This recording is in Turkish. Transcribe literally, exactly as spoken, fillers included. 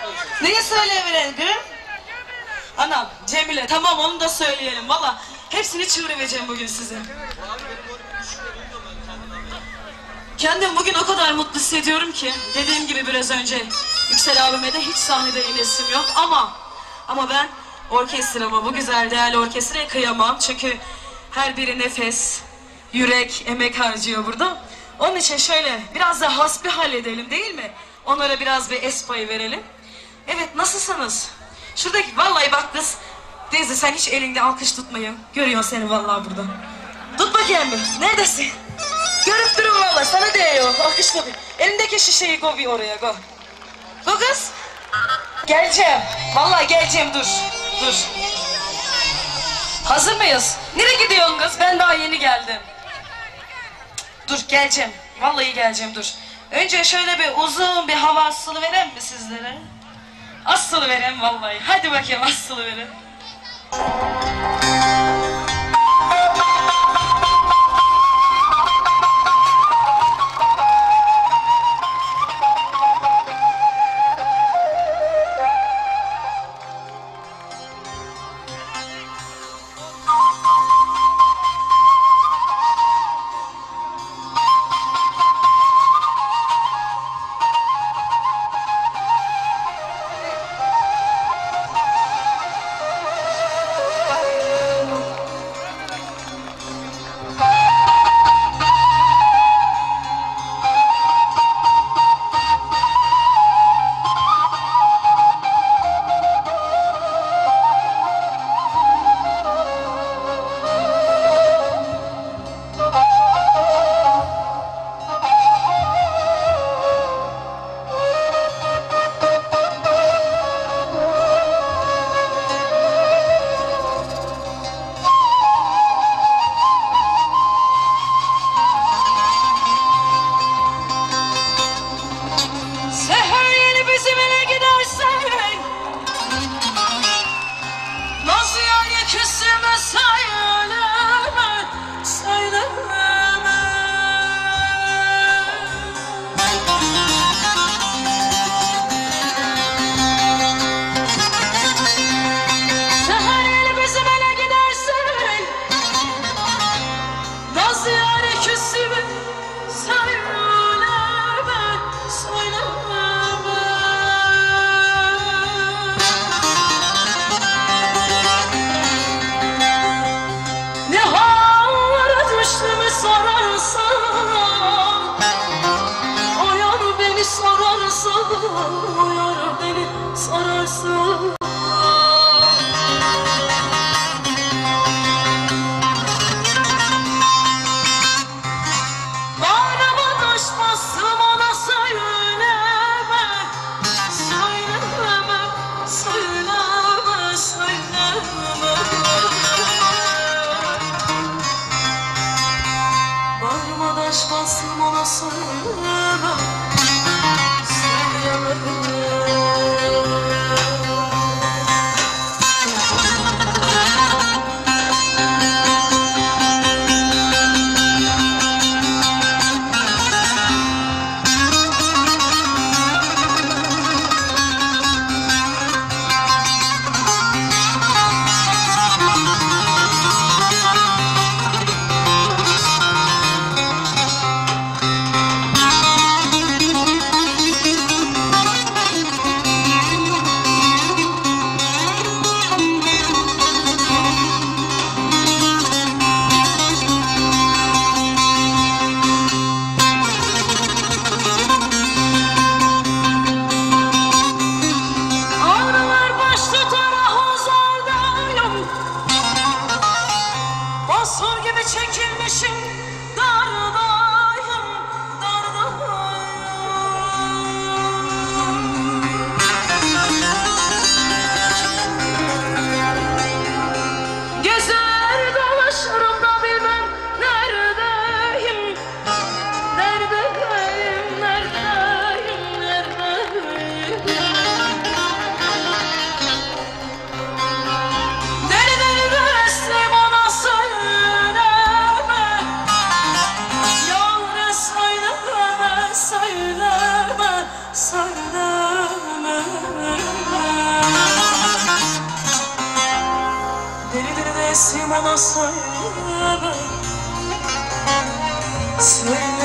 Neyi söyleyebilirim? Anam, Cemile, tamam onu da söyleyelim. Valla hepsini çığırıvereceğim bugün size. Kendim bugün o kadar mutlu hissediyorum ki, dediğim gibi biraz önce Yüksel abime de hiç sahnede inesim yok ama ama ben orkestrama, bu güzel değerli orkestraya kıyamam çünkü her biri nefes, yürek, emek harcıyor burada. Onun için şöyle biraz da hasbi halledelim değil mi? Onlara biraz bir es payı verelim. Evet, nasılsınız? Şuradaki vallahi bak kız teyze, sen hiç elinde alkış tutmayın. Görüyorsun seni vallahi burada. Tut bakayım bir. Neredesin? Görüp durun vallahi, sana değiyor. Alkış koy. Elindeki şişeyi koy bir oraya, koy. Dur kız. Geleceğim. Vallahi geleceğim, dur. Dur. Hazır mıyız? Nereye gidiyorsun kız? Ben daha yeni geldim. Dur geleceğim. Vallahi geleceğim, dur. Önce şöyle bir uzun bir hava asılı vereyim mi sizlere? Asılı vereyim vallahi. Hadi bakayım, asılı vereyim. Delidir desim ona söyle, söyle